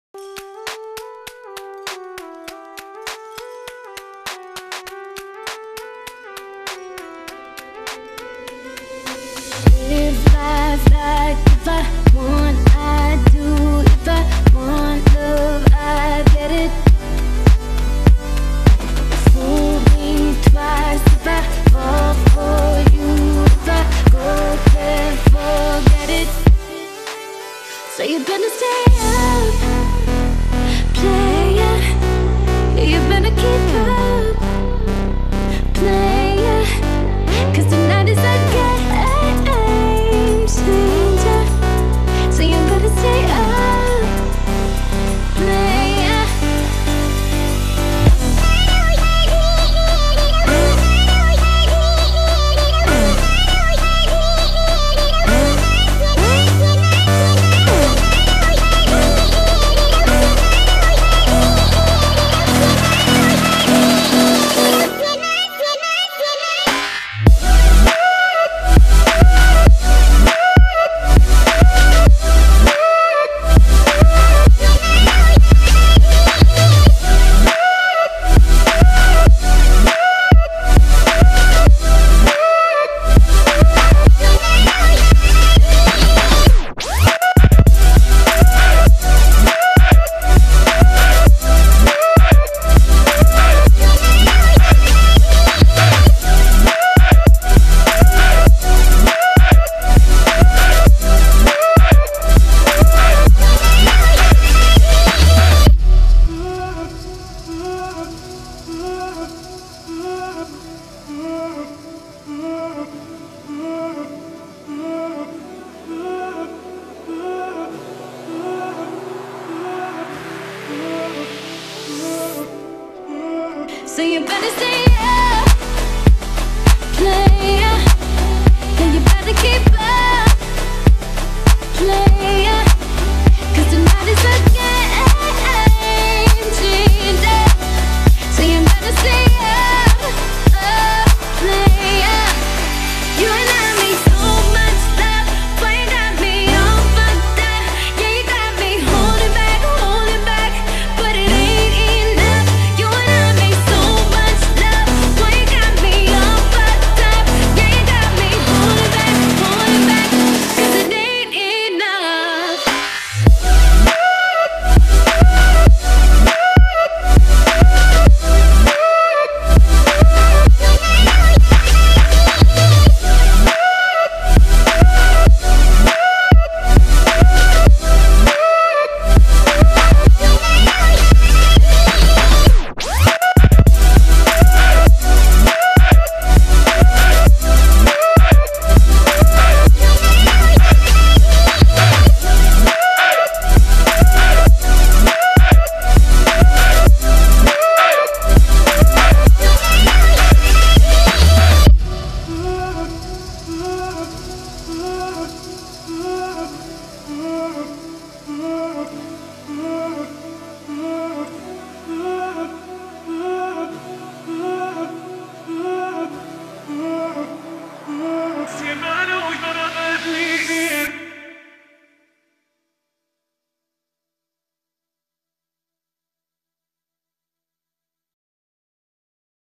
Live life like if I want, I do. If I want love, I get it. Fool me twice if I fall for you. If I go there, forget it. So you better stay up, play it. You better keep up, play it. 'Cause tonight is a game changer. So you better stay up, play it. So you better stay up, play it. Yeah, you better keep up.